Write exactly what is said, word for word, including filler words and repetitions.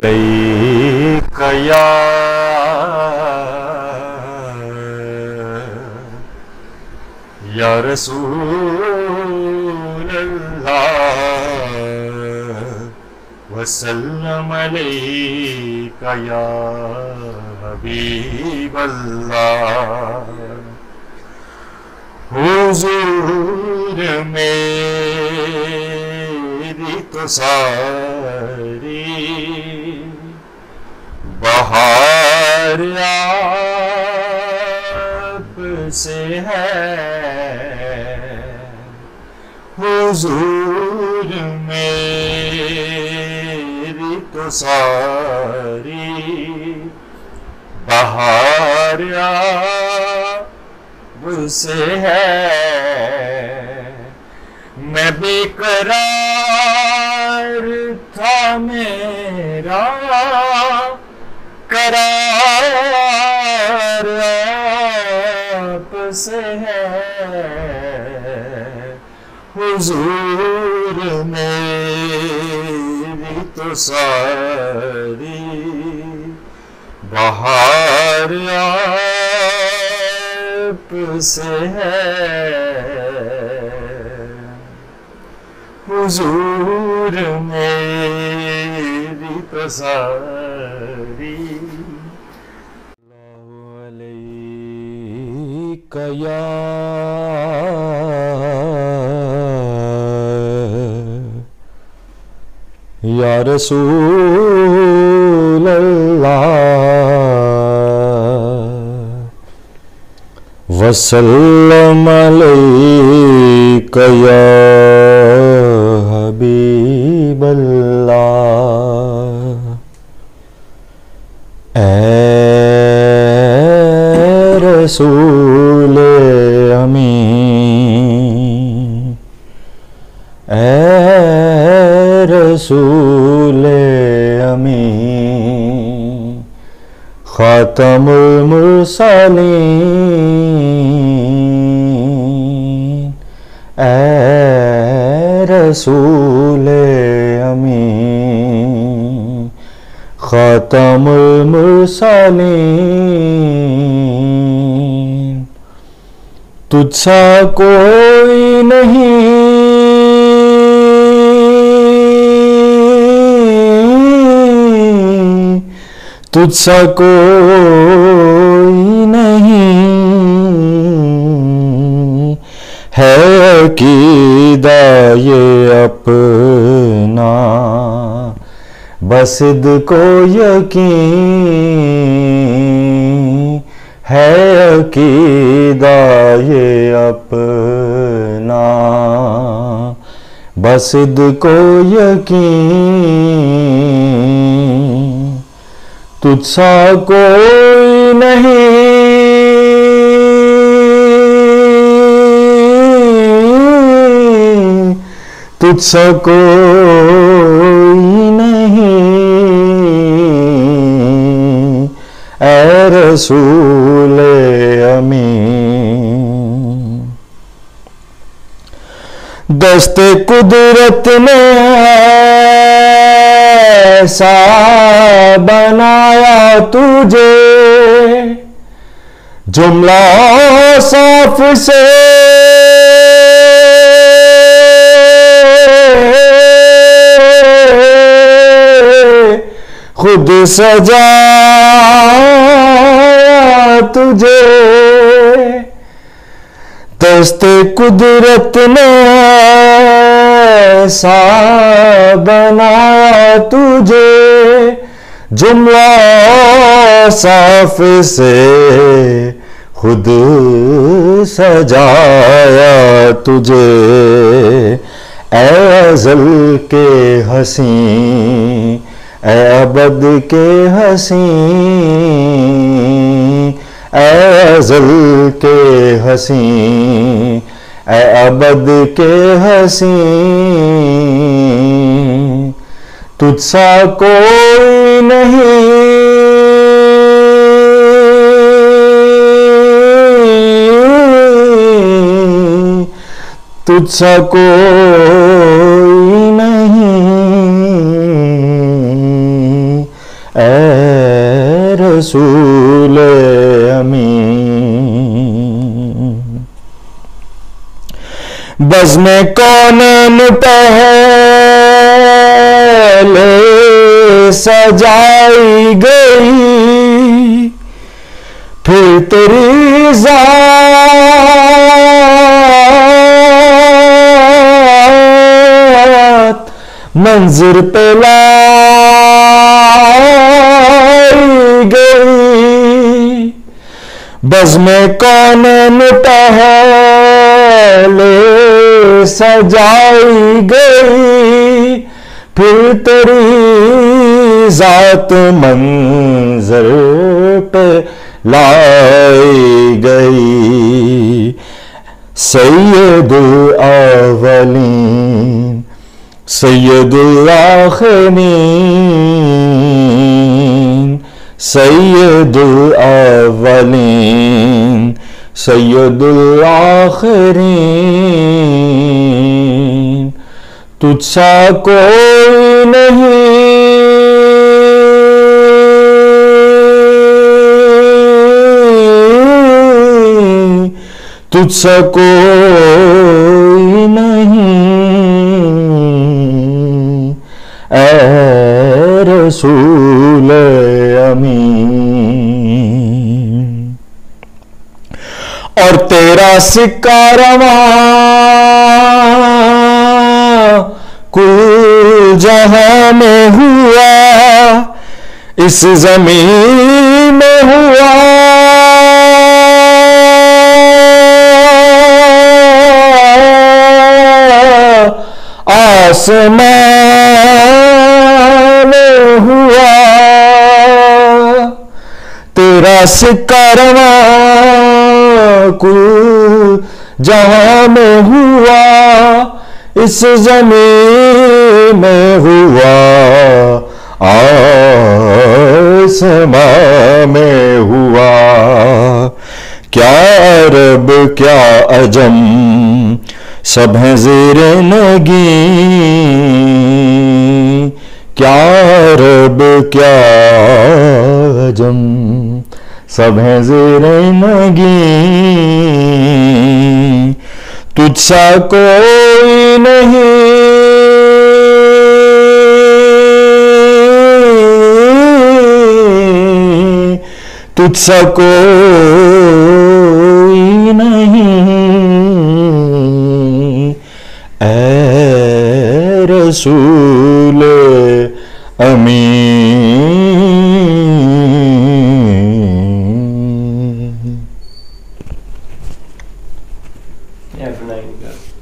कया या रसूल अल्लाह वसल्लम अलैका या हबीब अल्लाह। हुजूर मेरी तो सारी बहार आप से है, हुजूर मेरी तो सारी बहार आप से है। मैं बेकरार था मेरा करार आप से है, हुजूर मेरी तो सारी बहार आप से है, हुजूर मेरी तो सारी। अलैका या या रसूल अल्लाह वसल्लम अलैका या हबीब अल्लाह। ऐ रसूल अमीन, ऐ रसूल अमीन, खातमुल मुरसलीन, ऐ रसूल अमीन, खातमुल मुरसलीन। तुझसा कोई नहीं तुझसा कोई नहीं है अकीदा ये अपना, बस खुद को यकीन है अकीदा ये अपना, बस खुद को यकीन तुझसा कोई नहीं तुझसा कोई नहीं ऐ रसूल अमीन। दस्ते कुदरत ने ऐसा बनाया तुझे, जुमला साफ से खुद सजाया तुझे। दस्ते कुदरत ने ऐसा बनाया तुझे, जुमला साफ से खुद सजाया तुझे। ऐ अज़ल के हसी ऐ अबद के हसी, ऐ अज़ल के हसी ऐ अबद के हसी, तुझसा कोई नहीं तुझसा कोई नहीं ए रसूल अमीन। बज़्म कौनैन पहले सजाई गई, फिर तेरी ज़ात मंज़िर पे लाई गई। बज़्म कौनैन पहले सजाई गई, फिर तेरी ज़ात मंज़र पे लाई गई। सैयदुल अव्वलीन सैयदुल आखिरीन, सैयदुल अव्वलीन सैयदुल आखिरीन। तुझसा कोई नहीं, तुझसा कोई नहीं, ए रसूल अमीन। और तेरा सिक्का रवां कुल जहां में हुआ, इस जमीन में हुआ, आसमान में हुआ। तेरा सिक्का रवां कुल जहां में हुआ, इस ज़मीन में हुआ, आसमान में हुआ। क्या अरब क्या अजम सब हैं ज़ेरे नगी, क्या अरब क्या अजम सब हैं ज़ेरे नगी। तुझसा कोई नहीं, तुझसा कोई नहीं, ए रसूल अमीन। Yeah, for ninety, good.